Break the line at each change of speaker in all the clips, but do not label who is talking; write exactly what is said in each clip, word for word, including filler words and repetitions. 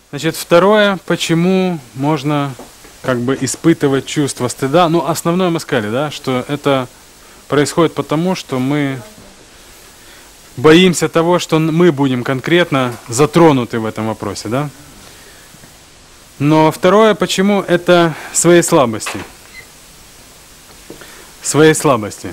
Значит, второе, почему можно как бы испытывать чувство стыда. Ну, основное мы сказали, да, что это происходит потому, что мы боимся того, что мы будем конкретно затронуты в этом вопросе, да. Но второе, почему, это своей слабости. Своей слабости.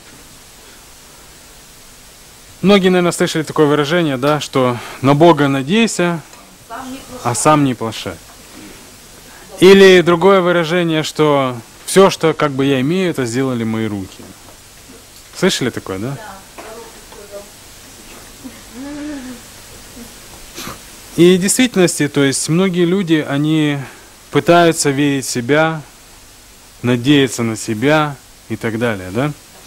Многие, наверное, слышали такое выражение, да, что на Бога надейся, а сам не плашай. Или другое выражение, что все, что как бы я имею, это сделали мои руки. Слышали такое, да? И в действительности, то есть многие люди, они пытаются верить в себя, надеяться на себя и так далее, да?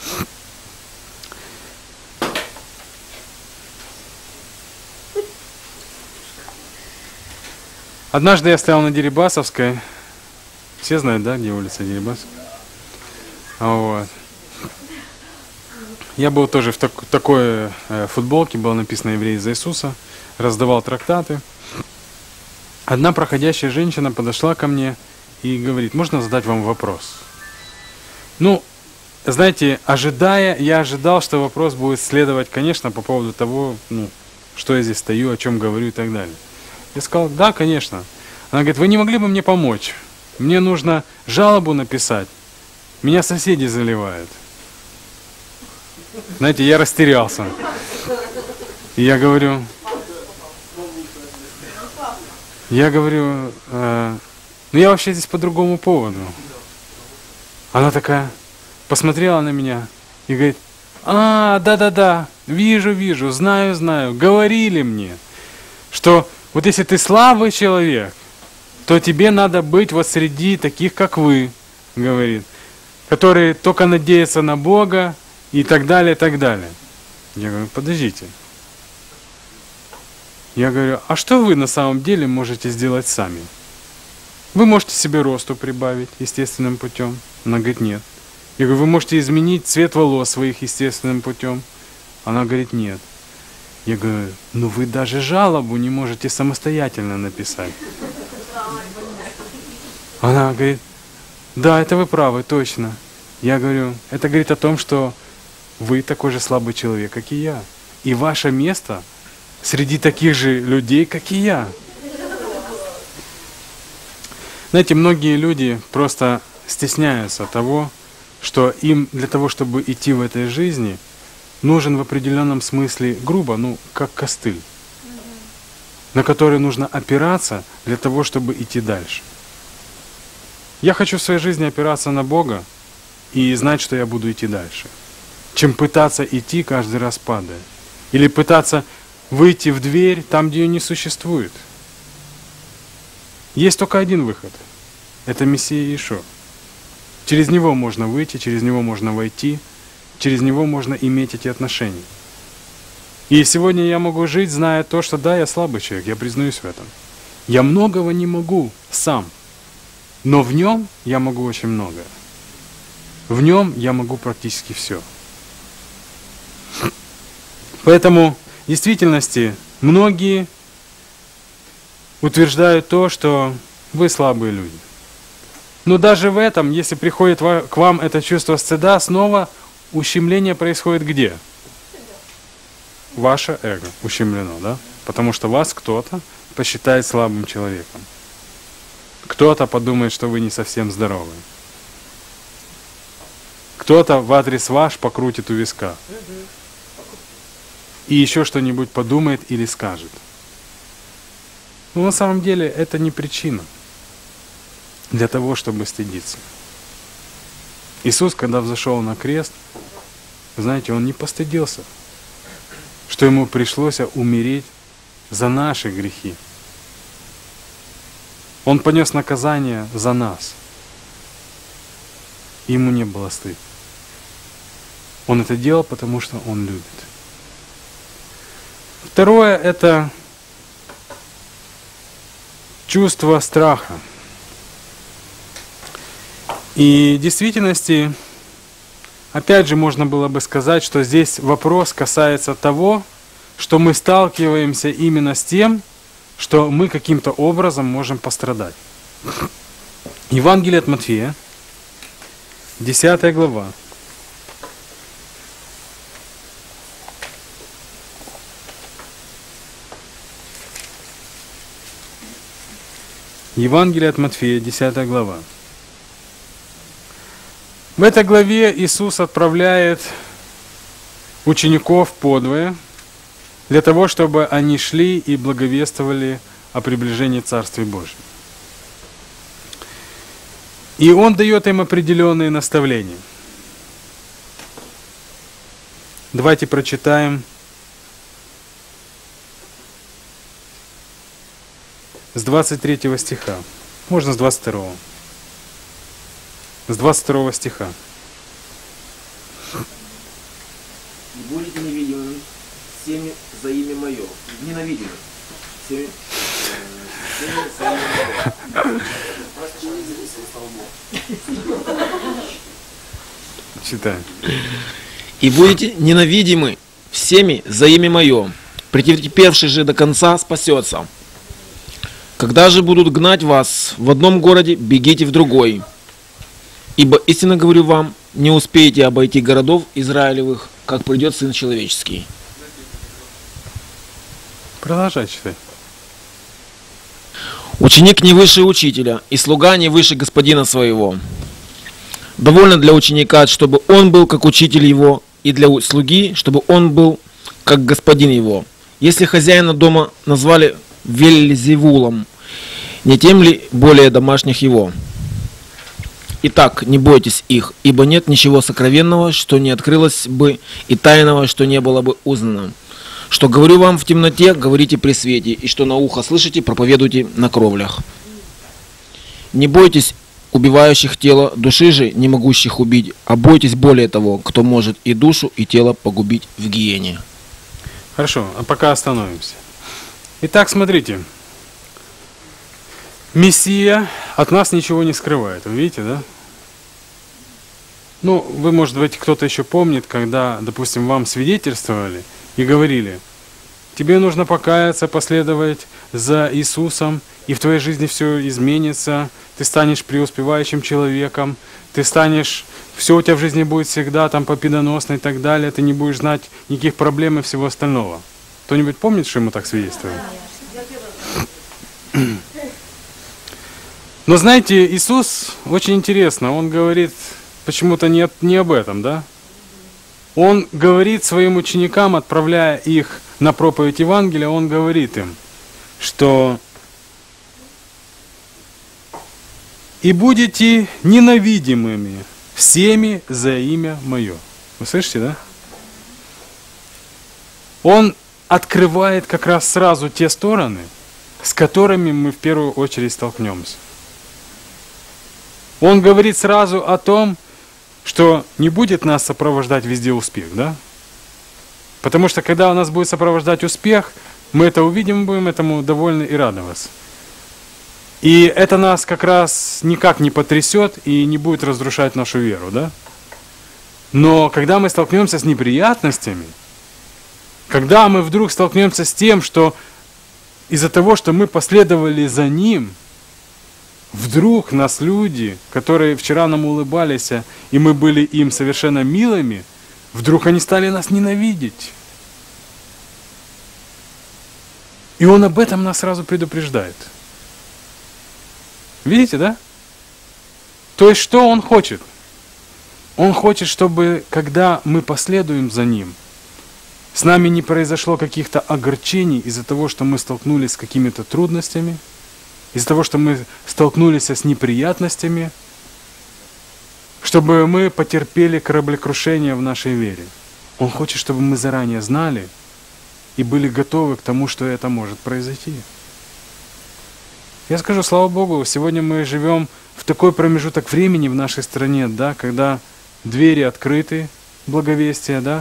Однажды я стоял на Дерибасовской. Все знают, да, где улица Дерибасовская? Вот. Я был тоже в так, такой э, футболке, было написано «Евреи за Иисуса», раздавал трактаты. Одна проходящая женщина подошла ко мне и говорит: можно задать вам вопрос? Ну, знаете, ожидая, я ожидал, что вопрос будет следовать, конечно, по поводу того, ну, что я здесь стою, о чем говорю и так далее. Я сказал: да, конечно. Она говорит: вы не могли бы мне помочь? Мне нужно жалобу написать. Меня соседи заливают. Знаете, я растерялся. И я говорю, я говорю, э, ну я вообще здесь по другому поводу. Она такая посмотрела на меня и говорит: а, да-да-да, вижу, вижу, знаю, знаю, говорили мне, что вот если ты слабый человек, то тебе надо быть вот среди таких, как вы, говорит, которые только надеются на Бога и так далее, и так далее. Я говорю: подождите. Я говорю: а что вы на самом деле можете сделать сами? Вы можете себе росту прибавить естественным путем. Она говорит: нет. Я говорю: вы можете изменить цвет волос своих естественным путем. Она говорит: нет. Я говорю: ну вы даже жалобу не можете самостоятельно написать. Она говорит: да, это вы правы, точно. Я говорю: это говорит о том, что вы такой же слабый человек, как и я. И ваше место среди таких же людей, как и я. Знаете, многие люди просто стесняются того, что им для того, чтобы идти в этой жизни, нужен в определенном смысле грубо, ну, как костыль, на который нужно опираться для того, чтобы идти дальше. Я хочу в своей жизни опираться на Бога и знать, что я буду идти дальше, чем пытаться идти каждый раз падая. Или пытаться выйти в дверь там, где ее не существует. Есть только один выход. Это Мессия Иешуа. Через Него можно выйти, через Него можно войти, через Него можно иметь эти отношения. И сегодня я могу жить, зная то, что да, я слабый человек, я признаюсь в этом. Я многого не могу сам, но в Нем я могу очень многое. В Нем я могу практически все. Поэтому в действительности многие утверждают то, что вы слабые люди. Но даже в этом, если приходит к вам это чувство стыда, снова ущемление происходит где? Ваше эго ущемлено, да? Потому что вас кто-то посчитает слабым человеком. Кто-то подумает, что вы не совсем здоровы. Кто-то в адрес ваш покрутит у виска. И еще что-нибудь подумает или скажет. Но на самом деле это не причина для того, чтобы стыдиться. Иисус, когда взошел на крест, знаете, Он не постыдился, что Ему пришлось умереть за наши грехи. Он понес наказание за нас. И Ему не было стыдно. Он это делал, потому что Он любит. Второе – это чувство страха. И в действительности, опять же, можно было бы сказать, что здесь вопрос касается того, что мы сталкиваемся именно с тем, что мы каким-то образом можем пострадать. Евангелие от Матфея, десятая глава. Евангелие от Матфея, десятая глава. В этой главе Иисус отправляет учеников подвое для того, чтобы они шли и благовествовали о приближении Царствия Божьего. И Он дает им определенные наставления. Давайте прочитаем с двадцать третьего стиха, можно с двадцать второго. С двадцать второго стиха.
И будете невидимыми всеми за имя Мое. Ненавидимы всеми, всеми за имя Мое.
Читаем.
И будете ненавидимы всеми за имя Мое. Претерпевший же до конца спасется. Когда же будут гнать вас в одном городе, бегите в другой. Ибо истинно говорю вам, не успеете обойти городов Израилевых, как придет Сын Человеческий.
Продолжай читать.
Ученик не выше учителя, и слуга не выше господина своего. Довольно для ученика, чтобы он был как учитель его, и для слуги, чтобы он был как господин его. Если хозяина дома назвали Вельзевулом, не тем ли более домашних его? Итак, не бойтесь их, ибо нет ничего сокровенного, что не открылось бы, и тайного, что не было бы узнано. Что говорю вам в темноте, говорите при свете, и что на ухо слышите, проповедуйте на кровлях. Не бойтесь убивающих тело, души же не могущих убить, а бойтесь более того, кто может и душу, и тело погубить в гиене.
Хорошо, а пока остановимся. Итак, смотрите. Мессия от нас ничего не скрывает, вы видите, да? Ну, вы, может быть, кто-то еще помнит, когда, допустим, вам свидетельствовали и говорили, тебе нужно покаяться, последовать за Иисусом, и в твоей жизни все изменится, ты станешь преуспевающим человеком, ты станешь, все у тебя в жизни будет всегда там победоносно и так далее, ты не будешь знать никаких проблем и всего остального. Кто-нибудь помнит, что ему так свидетельствовали? Но знаете, Иисус очень интересно, Он говорит почему-то не, не об этом, да? Он говорит своим ученикам, отправляя их на проповедь Евангелия, Он говорит им, что «И будете ненавидимыми всеми за имя Мое». Вы слышите, да? Он открывает как раз сразу те стороны, с которыми мы в первую очередь столкнемся. Он говорит сразу о том, что не будет нас сопровождать везде успех, да? Потому что когда у нас будет сопровождать успех, мы это увидим, будем этому довольны и радоваться. И это нас как раз никак не потрясет и не будет разрушать нашу веру, да? Но когда мы столкнемся с неприятностями, когда мы вдруг столкнемся с тем, что из-за того, что мы последовали за Ним, вдруг нас люди, которые вчера нам улыбались, и мы были им совершенно милыми, вдруг они стали нас ненавидеть. И Он об этом нас сразу предупреждает. Видите, да? То есть, что Он хочет? Он хочет, чтобы, когда мы последуем за Ним, с нами не произошло каких-то огорчений из-за того, что мы столкнулись с какими-то трудностями, из-за того, что мы столкнулись с неприятностями, чтобы мы потерпели кораблекрушение в нашей вере. Он хочет, чтобы мы заранее знали и были готовы к тому, что это может произойти. Я скажу, слава Богу, сегодня мы живем в такой промежуток времени в нашей стране, да, когда двери открыты, благовестия, да.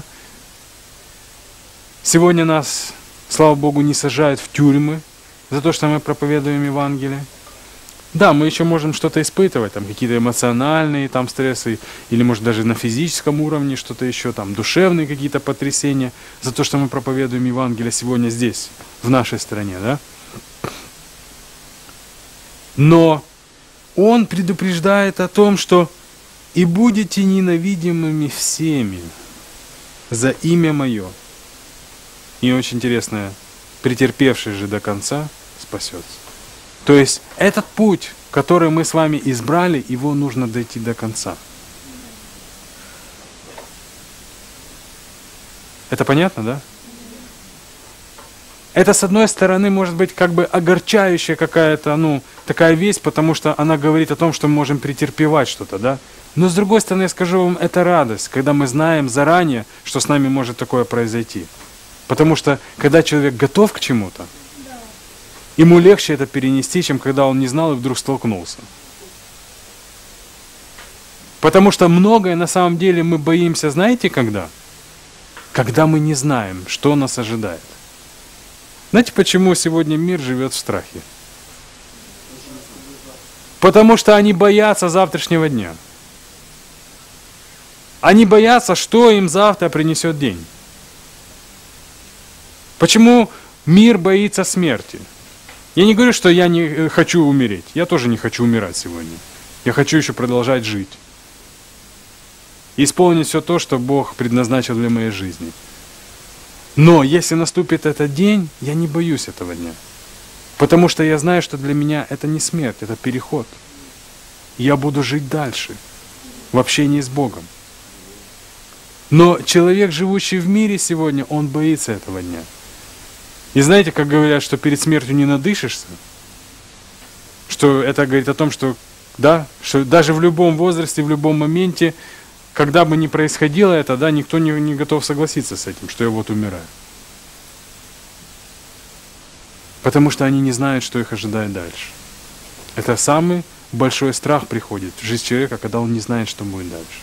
Сегодня нас, слава Богу, не сажают в тюрьмы за то, что мы проповедуем Евангелие. Да, мы еще можем что-то испытывать, там какие-то эмоциональные там стрессы, или может даже на физическом уровне что-то еще, там душевные какие-то потрясения за то, что мы проповедуем Евангелие сегодня здесь, в нашей стране, да. Но Он предупреждает о том, что «и будете ненавидимыми всеми за имя Мое». И очень интересно, претерпевший же до конца спасется. То есть этот путь, который мы с вами избрали, его нужно дойти до конца. Это понятно, да? Это, с одной стороны, может быть как бы огорчающая какая-то, ну, такая весть, потому что она говорит о том, что мы можем претерпевать что-то, да? Но с другой стороны, я скажу вам, это радость, когда мы знаем заранее, что с нами может такое произойти. Потому что, когда человек готов к чему-то, ему легче это перенести, чем когда он не знал и вдруг столкнулся. Потому что многое на самом деле мы боимся, знаете, когда? Когда мы не знаем, что нас ожидает. Знаете, почему сегодня мир живет в страхе? Потому что они боятся завтрашнего дня. Они боятся, что им завтра принесет день. Почему мир боится смерти? Я не говорю, что я не хочу умереть. Я тоже не хочу умирать сегодня. Я хочу еще продолжать жить. И исполнить все то, что Бог предназначил для моей жизни. Но если наступит этот день, я не боюсь этого дня. Потому что я знаю, что для меня это не смерть, это переход. Я буду жить дальше, в общении с Богом. Но человек, живущий в мире сегодня, он боится этого дня. И знаете, как говорят, что перед смертью не надышишься? Что это говорит о том, что, да, что даже в любом возрасте, в любом моменте, когда бы ни происходило это, да, никто не, не готов согласиться с этим, что я вот умираю. Потому что они не знают, что их ожидает дальше. Это самый большой страх приходит в жизнь человека, когда он не знает, что будет дальше.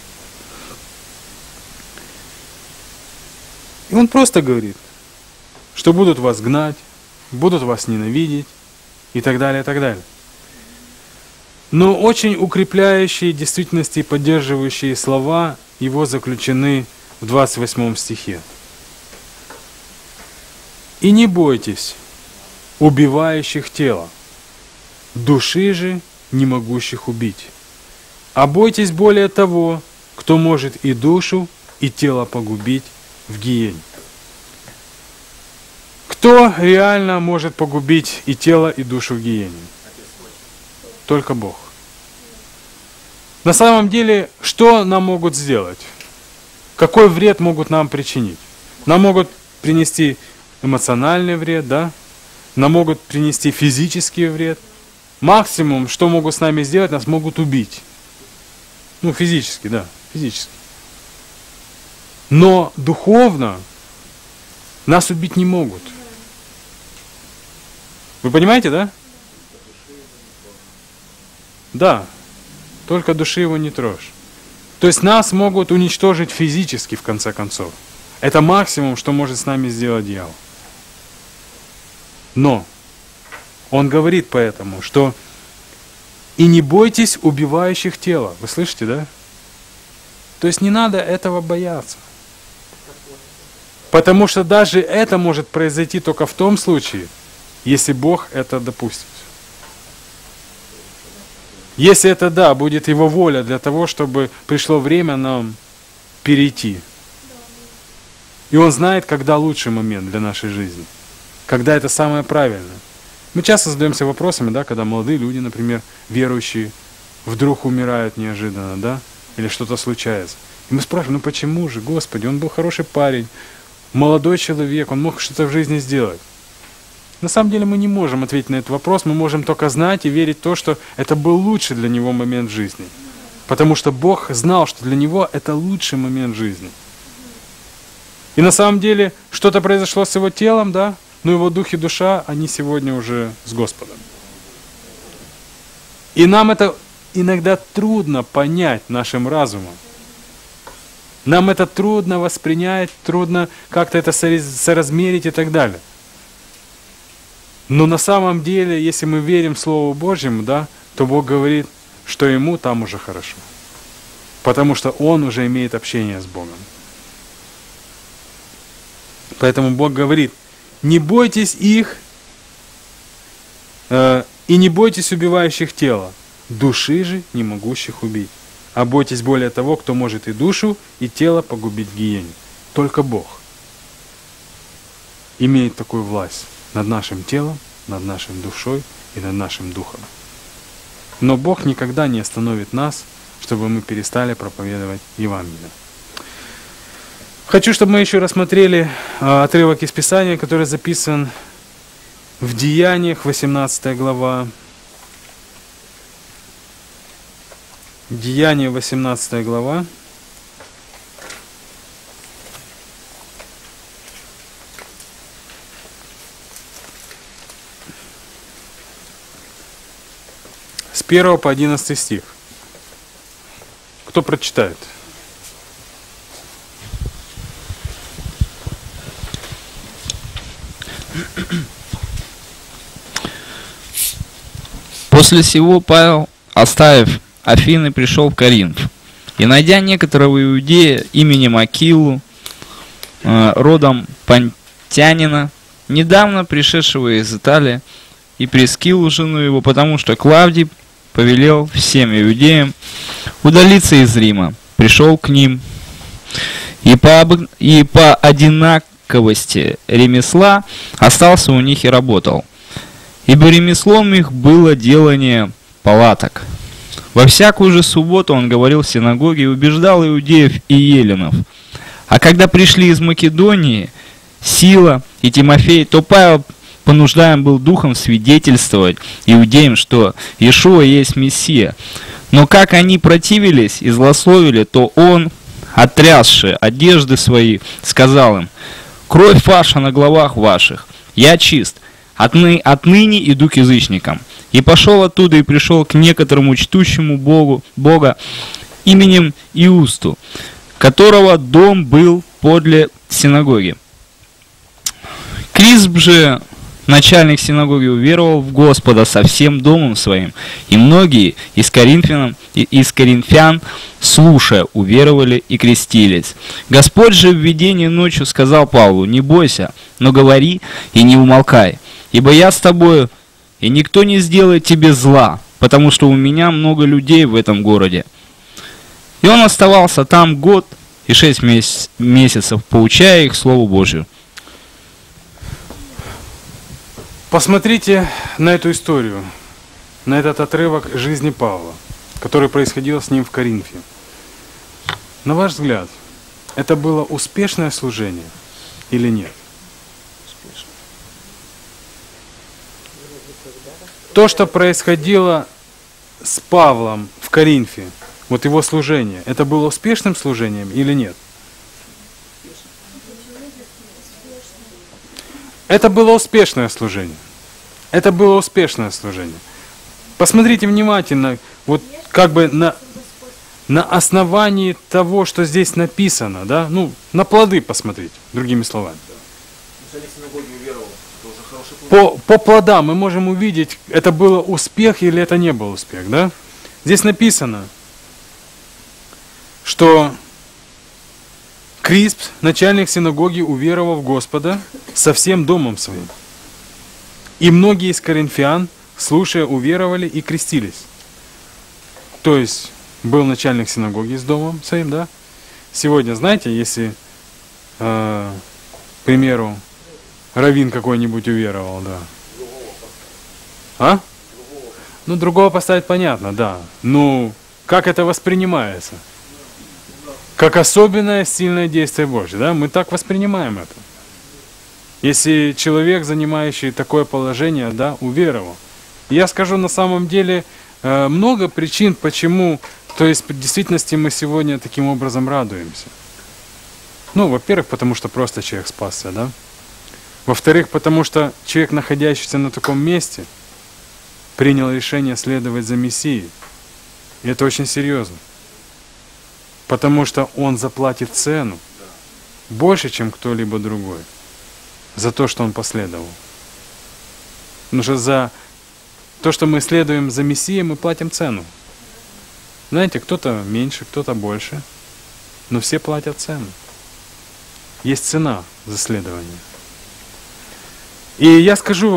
И он просто говорит, что будут вас гнать, будут вас ненавидеть и так далее, и так далее. Но очень укрепляющие действительности и поддерживающие слова его заключены в двадцать восьмом стихе. «И не бойтесь убивающих тело, души же не могущих убить, а бойтесь более того, кто может и душу, и тело погубить в гиене». Кто реально может погубить и тело, и душу в гиене? Только Бог. На самом деле, что нам могут сделать? Какой вред могут нам причинить? Нам могут принести эмоциональный вред, да? Нам могут принести физический вред. Максимум, что могут с нами сделать, нас могут убить. Ну, физически, да, физически. Но духовно нас убить не могут. Вы понимаете, да? Да, только души его не трожь. То есть нас могут уничтожить физически, в конце концов. Это максимум, что может с нами сделать дьявол. Но он говорит поэтому, что «и не бойтесь убивающих тело». Вы слышите, да? То есть не надо этого бояться. Потому что даже это может произойти только в том случае, если Бог это допустит. Если это, да, будет Его воля для того, чтобы пришло время нам перейти. И Он знает, когда лучший момент для нашей жизни. Когда это самое правильное. Мы часто задаемся вопросами, да, когда молодые люди, например, верующие, вдруг умирают неожиданно, да, или что-то случается. И мы спрашиваем, ну почему же, Господи, он был хороший парень, молодой человек, он мог что-то в жизни сделать. На самом деле мы не можем ответить на этот вопрос, мы можем только знать и верить в то, что это был лучший для него момент жизни. Потому что Бог знал, что для него это лучший момент жизни. И на самом деле что-то произошло с его телом, да, но его дух и душа, они сегодня уже с Господом. И нам это иногда трудно понять нашим разумом. Нам это трудно воспринять, трудно как-то это соразмерить и так далее. Но на самом деле, если мы верим Слову Божьему, да, то Бог говорит, что ему там уже хорошо. Потому что он уже имеет общение с Богом. Поэтому Бог говорит, не бойтесь их, э, «И не бойтесь убивающих тело, души же не могущих убить, а бойтесь более того, кто может и душу, и тело погубить в гиене». Только Бог имеет такую власть над нашим телом, над нашей душой и над нашим духом. Но Бог никогда не остановит нас, чтобы мы перестали проповедовать Евангелие. Хочу, чтобы мы еще рассмотрели э, отрывок из Писания, который записан в Деяниях, восемнадцатая глава. Деяния, восемнадцатая глава. С первого по одиннадцатый стих. Кто прочитает?
После сего Павел, оставив Афины, пришел в Коринф. И, найдя некоторого иудея именем Акилу, э, родом Понтянина, недавно пришедшего из Италии, и Прискилу, жену его, потому что Клавдий повелел всем иудеям удалиться из Рима, пришел к ним, и по, обык... и по одинаковости ремесла остался у них и работал. Ибо ремеслом их было делание палаток. Во всякую же субботу он говорил в синагоге и убеждал иудеев и еленов. А когда пришли из Македонии Сила и Тимофей, то Павел понуждаем был духом свидетельствовать иудеям, что Иешуа есть Мессия. Но как они противились и злословили, то он, отрясши одежды свои, сказал им: «Кровь ваша на головах ваших, я чист, отны, отныне иду к язычникам». И пошел оттуда и пришел к некоторому чтущему Богу, Бога именем Иусту, которого дом был подле синагоги. Крисп же, начальник синагоги, уверовал в Господа со всем домом своим, и многие из коринфян, из коринфян, слушая, уверовали и крестились. Господь же в видении ночью сказал Павлу: «Не бойся, но говори и не умолкай, ибо я с тобою, и никто не сделает тебе зла, потому что у меня много людей в этом городе». И он оставался там год и шесть месяц, месяцев, поучая их Слову Божию.
Посмотрите на эту историю, на этот отрывок жизни Павла, который происходил с ним в Коринфе. На ваш взгляд, это было успешное служение или нет? То, что происходило с Павлом в Коринфе, вот его служение, это было успешным служением или нет? Это было успешное служение. Это было успешное служение. Посмотрите внимательно, вот как бы на, на основании того, что здесь написано, да, ну, на плоды посмотрите, другими словами. По, по плодам мы можем увидеть, это было успех или это не был успех, да? Здесь написано, что Крисп, начальник синагоги, уверовал в Господа со всем домом своим. И многие из коринфян, слушая, уверовали и крестились. То есть, был начальник синагоги с домом своим, да? Сегодня, знаете, если, э, к примеру, раввин какой-нибудь уверовал, да. А? Ну, другого поставить понятно, да. Ну, как это воспринимается? Как особенное сильное действие Божье, да? Мы так воспринимаем это. Если человек, занимающий такое положение, да, уверовал. Я скажу, на самом деле, много причин, почему, то есть, в действительности мы сегодня таким образом радуемся. Ну, во-первых, потому что просто человек спасся, да? Во-вторых, потому что человек, находящийся на таком месте, принял решение следовать за Мессией. И это очень серьезно. Потому что он заплатит цену больше, чем кто-либо другой, за то, что он последовал. Потому что за то, что мы следуем за Мессией, мы платим цену. Знаете, кто-то меньше, кто-то больше, но все платят цену. Есть цена за следование. И я скажу вам,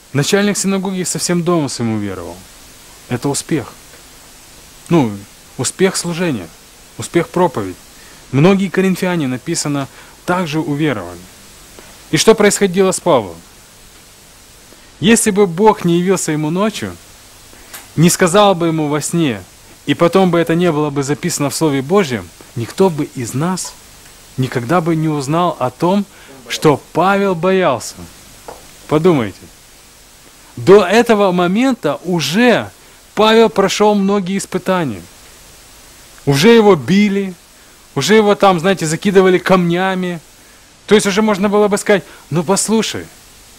Начальник синагоги со всем домом своим уверовал. Это успех. Ну, успех служения, успех проповеди. Многие коринфяне, написано, также уверовали. И что происходило с Павлом? Если бы Бог не явился ему ночью, не сказал бы ему во сне, и потом бы это не было бы записано в Слове Божьем, никто бы из нас никогда бы не узнал о том, что Павел боялся. Подумайте. До этого момента уже Павел прошел многие испытания. Уже его били, уже его там, знаете, закидывали камнями. То есть уже можно было бы сказать, ну послушай,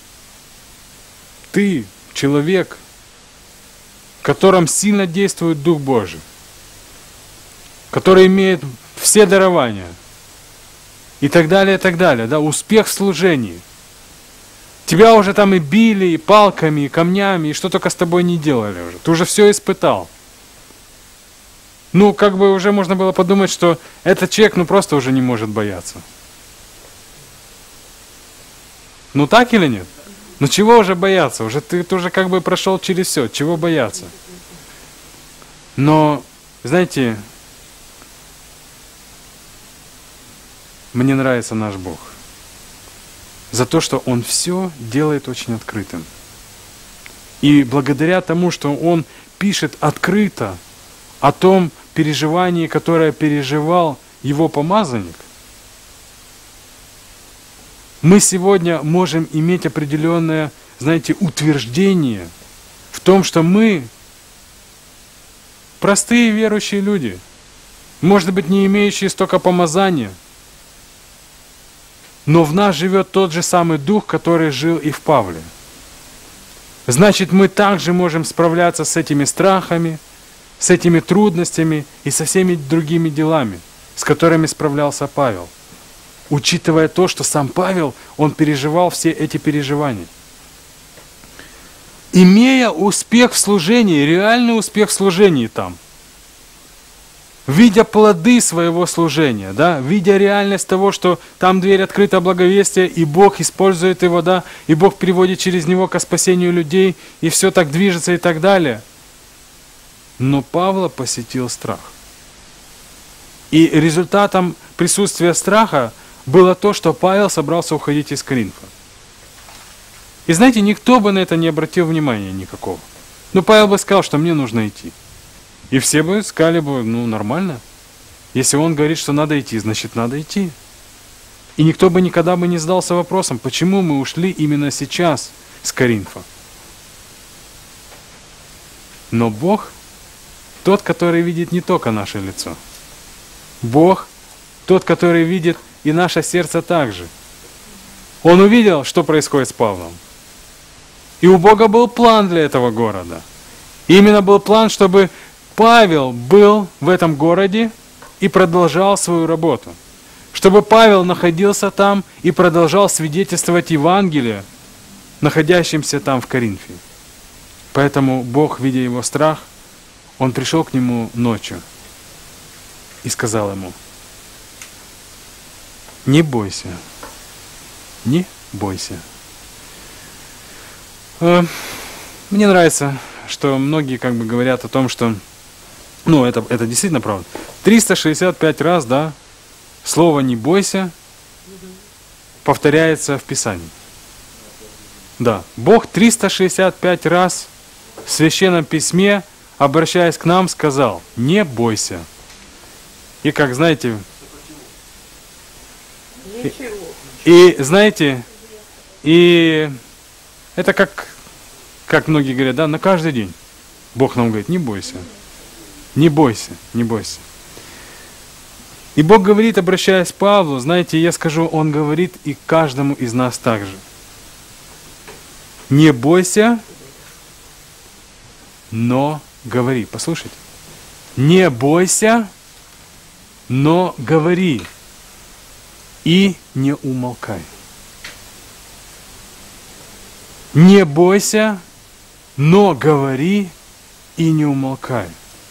ты человек, в котором сильно действует Дух Божий, который имеет все дарования, и так далее, и так далее, да, успех в служении. Тебя уже там и били, и палками, и камнями, и что только с тобой не делали уже. Ты уже все испытал. Ну, как бы уже можно было подумать, что этот человек, ну, просто уже не может бояться. Ну, так или нет? Ну, чего уже бояться? Уже ты, ты уже как бы прошел через все. Чего бояться? Но, знаете, мне нравится наш Бог. За то, что Он все делает очень открытым. И благодаря тому, что Он пишет открыто о том переживании, которое переживал Его помазанник, мы сегодня можем иметь определенное, знаете, утверждение в том, что мы простые верующие люди, может быть, не имеющие столько помазания, но в нас живет тот же самый Дух, который жил и в Павле. Значит, мы также можем справляться с этими страхами, с этими трудностями и со всеми другими делами, с которыми справлялся Павел. Учитывая то, что сам Павел, он переживал все эти переживания. Имея успех в служении, реальный успех в служении там, видя плоды своего служения, да, видя реальность того, что там дверь открыта благовестия, и Бог использует его, да, и Бог приводит через него ко спасению людей, и все так движется и так далее. Но Павла посетил страх. И результатом присутствия страха было то, что Павел собрался уходить из Коринфа. И знаете, никто бы на это не обратил внимания никакого. Но Павел бы сказал, что мне нужно идти. И все бы сказали бы, ну нормально. Если он говорит, что надо идти, значит надо идти. И никто бы никогда бы не задался вопросом, почему мы ушли именно сейчас с Коринфа. Но Бог, тот, который видит не только наше лицо. Бог, тот, который видит и наше сердце также. Он увидел, что происходит с Павлом. И у Бога был план для этого города. И именно был план, чтобы Павел был в этом городе и продолжал свою работу. Чтобы Павел находился там и продолжал свидетельствовать Евангелие, находящимся там в Коринфе. Поэтому Бог, видя его страх, Он пришел к нему ночью и сказал ему: не бойся, не бойся. Мне нравится, что многие как бы говорят о том, что, ну, это, это действительно правда. триста шестьдесят пять раз, да, слово «не бойся» повторяется в Писании. Да, Бог триста шестьдесят пять раз в Священном Письме, обращаясь к нам, сказал: не бойся. И как знаете, и, и знаете, и это как, как многие говорят, да, на каждый день Бог нам говорит: не бойся, не бойся, не бойся. И Бог говорит, обращаясь к Павлу, знаете, я скажу, Он говорит и каждому из нас также: не бойся, но говори. Послушайте. Не бойся, но говори. И не умолкай. Не бойся, но говори и не умолкай.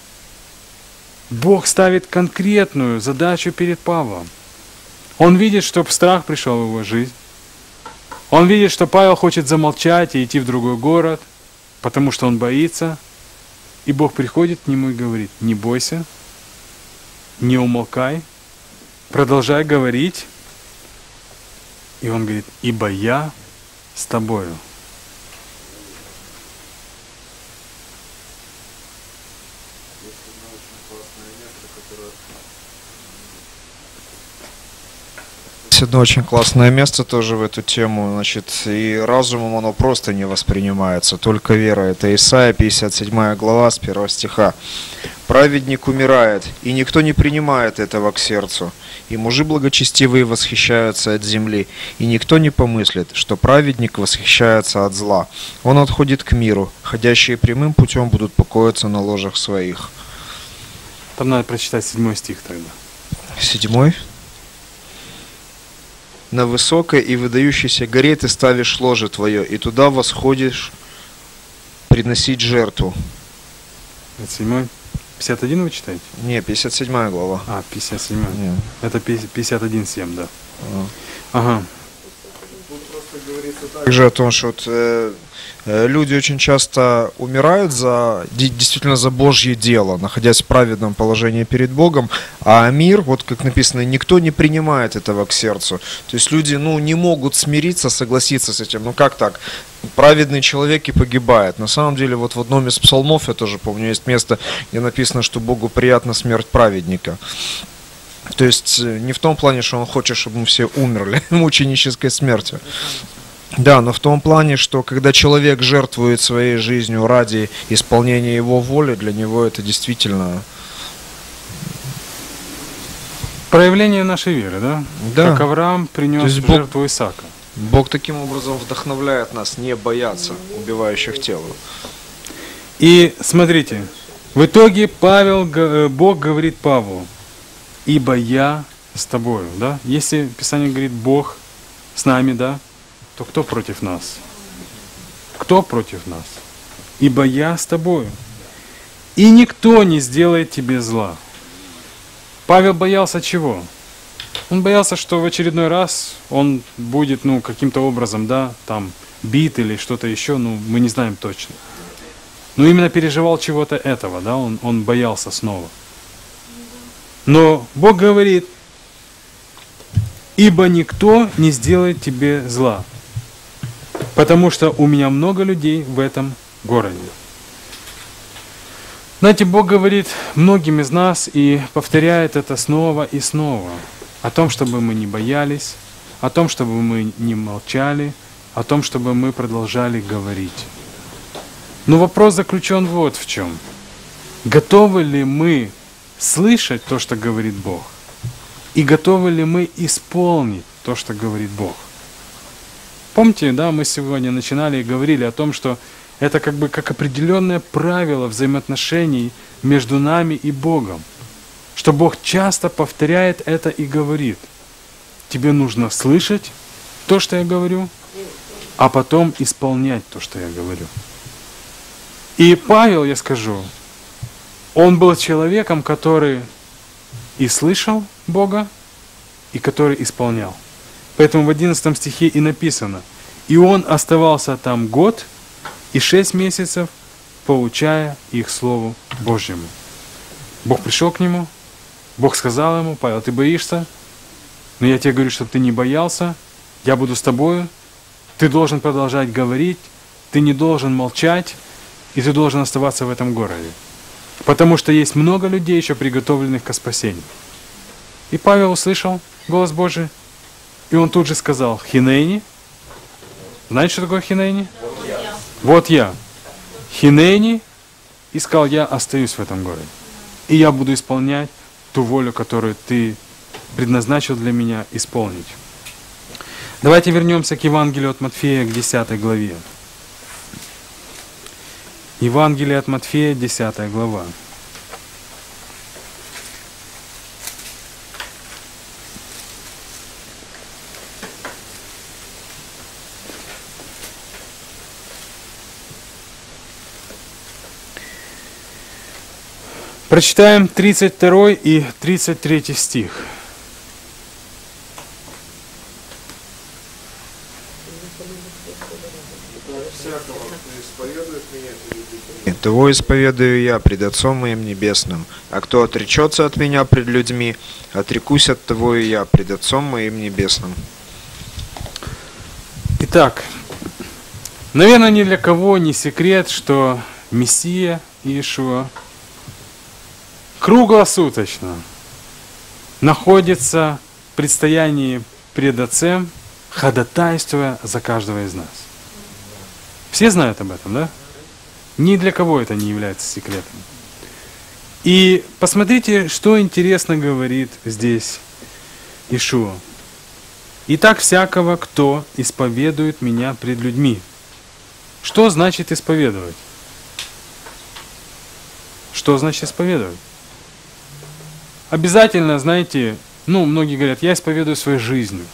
Бог ставит конкретную задачу перед Павлом. Он видит, что страх пришел в его жизнь. Он видит, что Павел хочет замолчать и идти в другой город, потому что он боится. И Бог приходит к нему и говорит: не бойся, не умолкай, продолжай говорить. И он говорит: ибо я с тобою.
Одно очень классное место тоже в эту тему, значит, и разумом оно просто не воспринимается, только вера. Это Исайя, пятьдесят седьмая глава, с первого стиха. «Праведник умирает, и никто не принимает этого к сердцу, и мужи благочестивые восхищаются от земли, и никто не помыслит, что праведник восхищается от зла. Он отходит к миру, ходящие прямым путем будут покоиться на ложах своих».
Там надо прочитать седьмой стих тогда.
Седьмой. «На высокой и выдающейся горе ты ставишь ложе твое, и туда восходишь приносить жертву».
Это седьмой. пятьдесят один вы читаете?
Не, пятьдесят седьмая глава.
А, пятьдесят седьмой.
Не.
Это пятьдесят один семь, да.
А.
Ага.
Также о том, что вот, э, э, люди очень часто умирают за де- действительно за Божье дело, находясь в праведном положении перед Богом, а мир, вот как написано, никто не принимает этого к сердцу. То есть люди, ну, не могут смириться, согласиться с этим. Ну как так? Праведный человек и погибает. На самом деле, вот в одном из псалмов, я тоже помню, есть место, где написано, что Богу приятна смерть праведника. То есть не в том плане, что он хочет, чтобы мы все умерли мученической смертью. Да, но в том плане, что когда человек жертвует своей жизнью ради исполнения его воли, для него это действительно...
Проявление нашей веры, да?
Да.
Как Авраам принес
То есть
в
Бог-
жертву Исаака.
Бог таким образом вдохновляет нас не бояться убивающих тело.
И смотрите, в итоге Павел, г- Бог говорит Павлу: ибо я с тобою, да? Если Писание говорит Бог с нами, да, то кто против нас? Кто против нас? Ибо я с тобою. И никто не сделает тебе зла. Павел боялся чего? Он боялся, что в очередной раз он будет, ну, каким-то образом, да, там, бит или что-то еще, ну, мы не знаем точно. Но именно переживал чего-то этого, да, он, он боялся снова. Но Бог говорит: ибо никто не сделает тебе зла, потому что у меня много людей в этом городе. Знаете, Бог говорит многим из нас и повторяет это снова и снова. О том, чтобы мы не боялись, о том, чтобы мы не молчали, о том, чтобы мы продолжали говорить. Но вопрос заключен вот в чем. Готовы ли мы слышать то, что говорит Бог? И готовы ли мы исполнить то, что говорит Бог? Помните, да, мы сегодня начинали и говорили о том, что это как бы как определенное правило взаимоотношений между нами и Богом. Что Бог часто повторяет это и говорит: тебе нужно слышать то, что я говорю, а потом исполнять то, что я говорю. И Павел, я скажу, он был человеком, который и слышал Бога, и который исполнял. Поэтому в одиннадцатом стихе и написано: и он оставался там год и шесть месяцев, поучая их Слову Божьему. Бог пришел к нему, Бог сказал ему: Павел, ты боишься, но я тебе говорю, чтобы ты не боялся, я буду с тобою, ты должен продолжать говорить, ты не должен молчать, и ты должен оставаться в этом городе. Потому что есть много людей, еще приготовленных к спасению. И Павел услышал голос Божий, и он тут же сказал: Хинейни. Знаете, что такое Хинейни? Вот я. Вот я. Хинейни. И сказал: я остаюсь в этом городе. И я буду исполнять ту волю, которую ты предназначил для меня исполнить. Давайте вернемся к Евангелию от Матфея, к десятой главе. Евангелие от Матфея, десятая глава. Прочитаем тридцать второй и тридцать третий стих.
того исповедую я пред Отцом моим Небесным. А кто отречется от меня пред людьми, отрекусь от того и я пред Отцом моим Небесным».
Итак, наверное, ни для кого не секрет, что Мессия Иешуа круглосуточно находится в предстоянии пред Отцем, ходатайствуя за каждого из нас. Все знают об этом, да? Ни для кого это не является секретом. И посмотрите, что интересно говорит здесь Иешуа. «Итак, всякого, кто исповедует меня пред людьми». Что значит исповедовать? Что значит исповедовать? Обязательно, знаете, ну, многие говорят, я исповедую своей жизнью.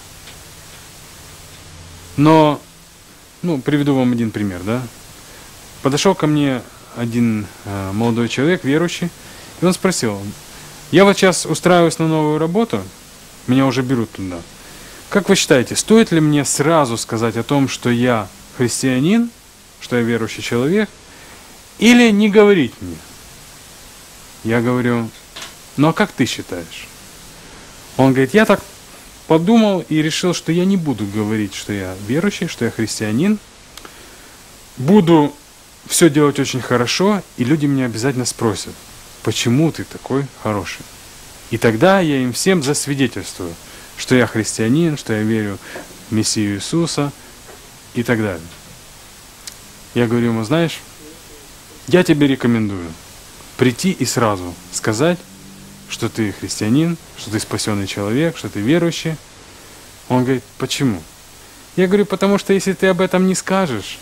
Но, ну, приведу вам один пример, да. Подошел ко мне один э, молодой человек, верующий, и он спросил: я вот сейчас устраиваюсь на новую работу, меня уже берут туда. Как вы считаете, стоит ли мне сразу сказать о том, что я христианин, что я верующий человек, или не говорить мне? Я говорю: ну а как ты считаешь? Он говорит: я так подумал и решил, что я не буду говорить, что я верующий, что я христианин. Буду все делать очень хорошо, и люди меня обязательно спросят: почему ты такой хороший? И тогда я им всем засвидетельствую, что я христианин, что я верю в Мессию Иисуса и так далее. Я говорю ему: знаешь, я тебе рекомендую прийти и сразу сказать, что ты христианин, что ты спасенный человек, что ты верующий. Он говорит: почему? Я говорю: потому что если ты об этом не скажешь,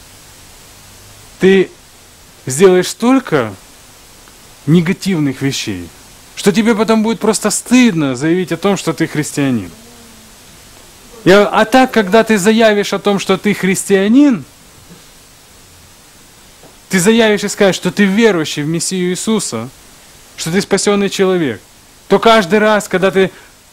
ты сделаешь столько негативных вещей, что тебе потом будет просто стыдно заявить о том, что ты христианин. Я, а так, когда ты заявишь о том, что ты христианин, ты заявишь и скажешь, что ты верующий в Мессию Иисуса, что ты спасенный человек, то каждый раз, когда ты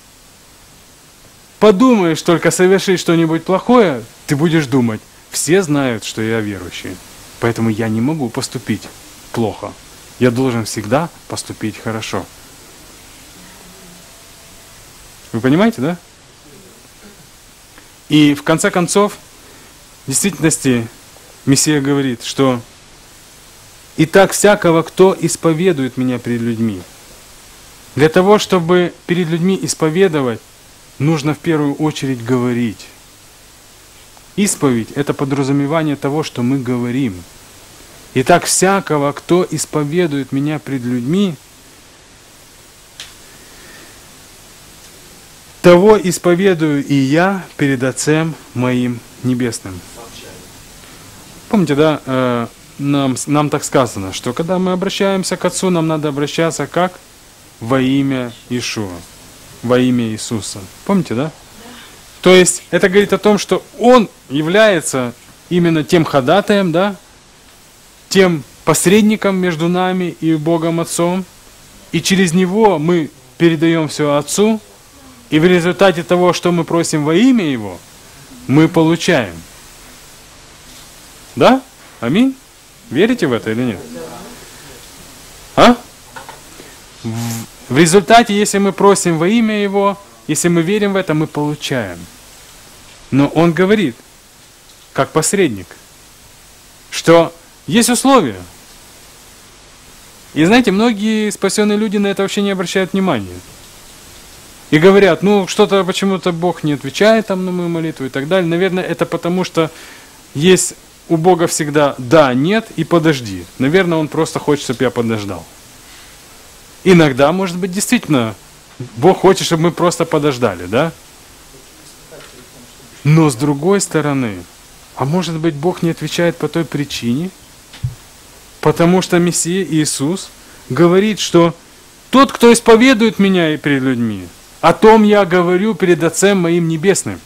подумаешь только совершить что-нибудь плохое, ты будешь думать: все знают, что я верующий, поэтому я не могу поступить плохо. Я должен всегда поступить хорошо. Вы понимаете, да? И в конце концов, в действительности, Мессия говорит, что «Итак, всякого, кто исповедует меня перед людьми». Для того, чтобы перед людьми исповедовать, нужно в первую очередь говорить. Исповедь – это подразумевание того, что мы говорим. «Итак, всякого, кто исповедует меня пред людьми, того исповедую и я перед Отцем моим Небесным». Помните, да, э, нам, нам так сказано, что когда мы обращаемся к Отцу, нам надо обращаться как? Во имя Иешуа, во имя Иисуса. Помните, да? То есть это говорит о том, что Он является именно тем ходатаем, да, тем посредником между нами и Богом Отцом, и через Него мы передаем все Отцу, и в результате того, что мы просим во имя Его, мы получаем. Да? Аминь? Верите в это или нет? А? В, в результате, если мы просим во имя Его, если мы верим в это, мы получаем. Но Он говорит, как посредник, что есть условия. И знаете, многие спасенные люди на это вообще не обращают внимания. И говорят: ну что-то почему-то Бог не отвечает там на мою молитву и так далее. Наверное, это потому, что есть у Бога всегда да, нет и подожди. Наверное, Он просто хочет, чтобы я подождал. Иногда, может быть, действительно, Бог хочет, чтобы мы просто подождали, да? Но с другой стороны, а может быть, Бог не отвечает по той причине, потому что Мессия Иисус говорит, что тот, кто исповедует меня и перед людьми, о том я говорю перед Отцем моим Небесным.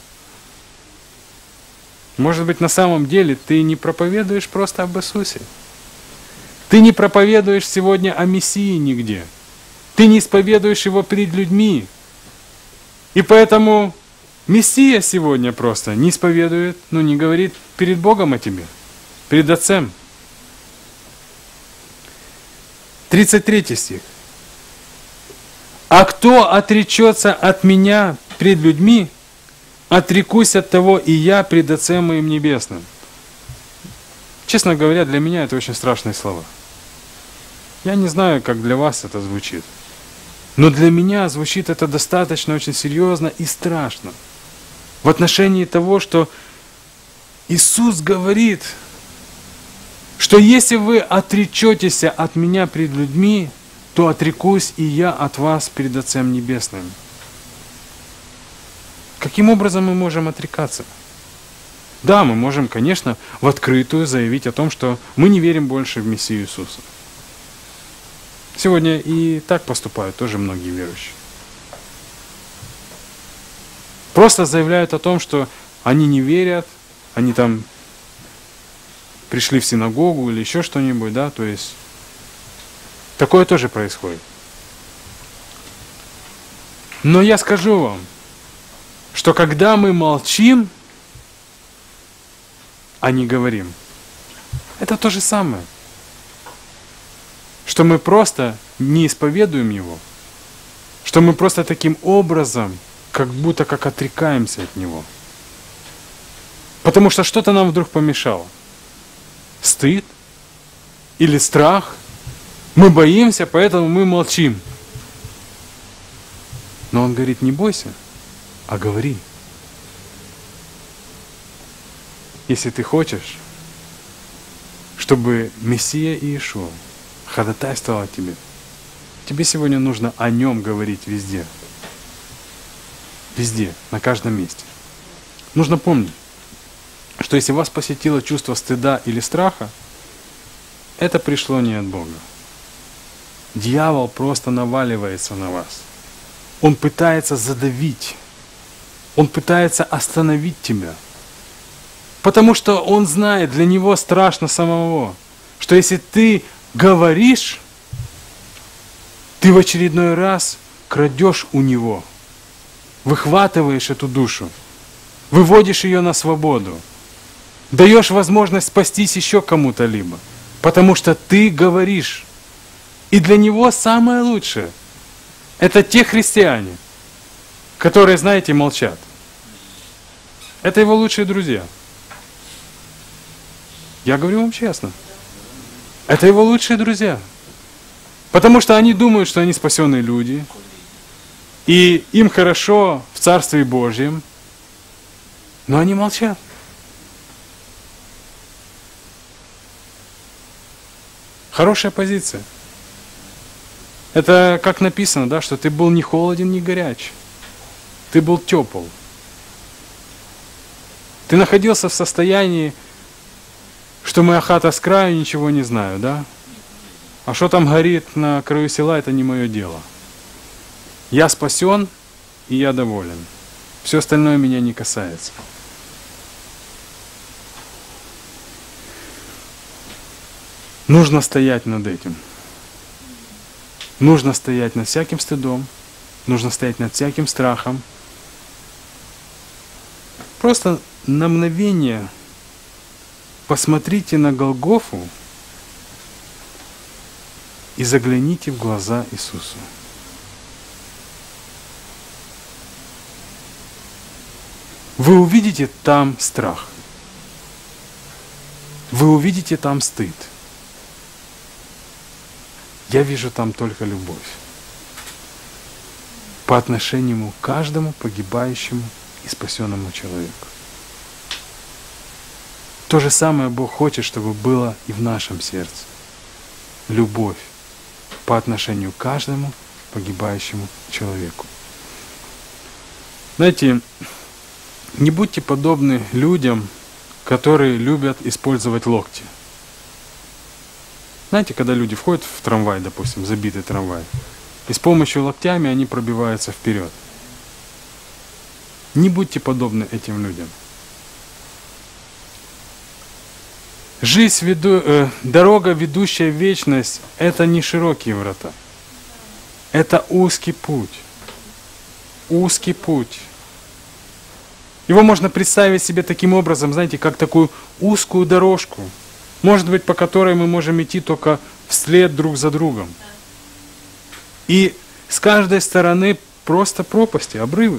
Может быть, на самом деле ты не проповедуешь просто об Иисусе. Ты не проповедуешь сегодня о Мессии нигде. Ты не исповедуешь Его перед людьми. И поэтому Мессия сегодня просто не исповедует, ну не говорит перед Богом о тебе, перед Отцем. тридцать третий стих. «А кто отречется от меня пред людьми, отрекусь от того и я пред Отцем моим небесным». Честно говоря, для меня это очень страшные слова. Я не знаю, как для вас это звучит. Но для меня звучит это достаточно очень серьезно и страшно. В отношении того, что Иисус говорит, что если вы отречетесь от меня пред людьми, то отрекусь и я от вас перед Отцем Небесным. Каким образом мы можем отрекаться? Да, мы можем, конечно, в открытую заявить о том, что мы не верим больше в Мессию Иисуса. Сегодня и так поступают тоже многие верующие. Просто заявляют о том, что они не верят, они там пришли в синагогу или еще что-нибудь, да, то есть такое тоже происходит. Но я скажу вам, что когда мы молчим, а не говорим, это то же самое, что мы просто не исповедуем Его, что мы просто таким образом, как будто как отрекаемся от Него. Потому что что-то нам вдруг помешало. Стыд или страх. Мы боимся, поэтому мы молчим. Но Он говорит, не бойся, а говори. Если ты хочешь, чтобы Мессия Иешуа ходатайствовал о тебе, тебе сегодня нужно о Нем говорить везде. Везде, на каждом месте. Нужно помнить, что если вас посетило чувство стыда или страха, это пришло не от Бога. Дьявол просто наваливается на вас. Он пытается задавить. Он пытается остановить тебя. Потому что он знает, для него страшно самого, что если ты говоришь, ты в очередной раз крадешь у него, выхватываешь эту душу, выводишь ее на свободу, даешь возможность спастись еще кому-то либо, потому что ты говоришь. И для него самое лучшее – это те христиане, которые, знаете, молчат. Это его лучшие друзья. Я говорю вам честно. Это его лучшие друзья. Потому что они думают, что они спасенные люди, и им хорошо в Царстве Божьем, но они молчат. Хорошая позиция. Это как написано, да, что ты был не холоден, не горяч. Ты был тепл. Ты находился в состоянии, что моя хата с краю, ничего не знаю, да? А что там горит на краю села, это не мое дело. Я спасен, и я доволен. Все остальное меня не касается. Нужно стоять над этим. Нужно стоять над всяким стыдом. Нужно стоять над всяким страхом. Просто на мгновение посмотрите на Голгофу и загляните в глаза Иисусу. Вы увидите там страх. Вы увидите там стыд. Я вижу там только любовь. По отношению к каждому погибающему и спасенному человеку. То же самое Бог хочет, чтобы было и в нашем сердце. Любовь по отношению к каждому погибающему человеку. Знаете, не будьте подобны людям, которые любят использовать локти. Знаете, когда люди входят в трамвай, допустим, забитый трамвай, и с помощью локтями они пробиваются вперед. Не будьте подобны этим людям. Жизнь, веду, э, дорога, ведущая в вечность, это не широкие врата. Это узкий путь. Узкий путь. Его можно представить себе таким образом, знаете, как такую узкую дорожку, может быть, по которой мы можем идти только в вслед друг за другом. И с каждой стороны просто пропасти, обрывы.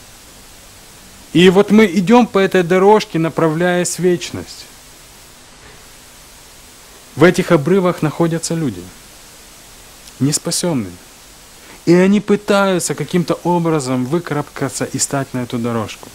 И вот мы идем по этой дорожке, направляясь в вечность. В этих обрывах находятся люди, неспасенные. И они пытаются каким-то образом выкарабкаться и стать на эту дорожку.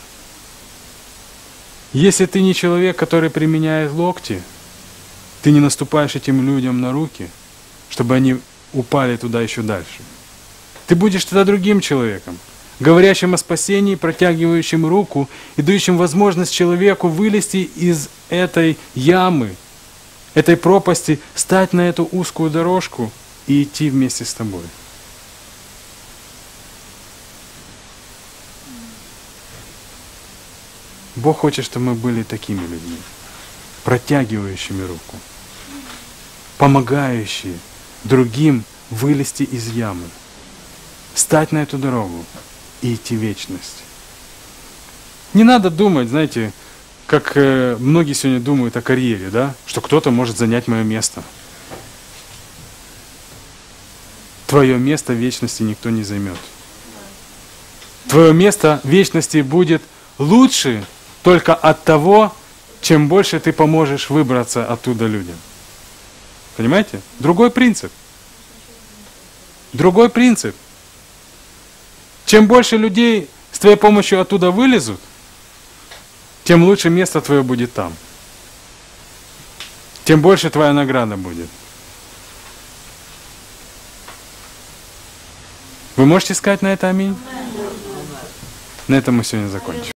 Если ты не человек, который применяет локти, ты не наступаешь этим людям на руки, чтобы они упали туда еще дальше. Ты будешь тогда другим человеком, говорящим о спасении, протягивающим руку и дающим возможность человеку вылезти из этой ямы, этой пропасти, стать на эту узкую дорожку и идти вместе с тобой. Бог хочет, чтобы мы были такими людьми, протягивающими руку, помогающие другим вылезти из ямы, стать на эту дорогу и идти в вечность. Не надо думать, знаете, как э, многие сегодня думают о карьере, да, что кто-то может занять мое место. Твое место в вечности никто не займет. Твое место в вечности будет лучше только от того, чем больше ты поможешь выбраться оттуда людям. Понимаете? Другой принцип. Другой принцип. Чем больше людей с твоей помощью оттуда вылезут, тем лучше место твое будет там. Тем больше твоя награда будет. Вы можете сказать на это аминь? На этом мы сегодня закончим.